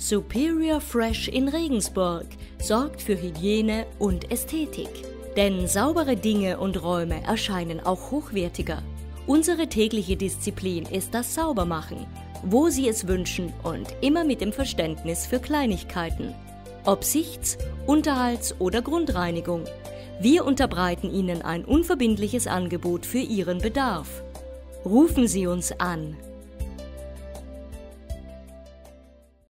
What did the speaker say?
Superior Fresh in Regensburg sorgt für Hygiene und Ästhetik. Denn saubere Dinge und Räume erscheinen auch hochwertiger. Unsere tägliche Disziplin ist das Saubermachen, wo Sie es wünschen und immer mit dem Verständnis für Kleinigkeiten. Ob Sichts-, Unterhalts- oder Grundreinigung. Wir unterbreiten Ihnen ein unverbindliches Angebot für Ihren Bedarf. Rufen Sie uns an.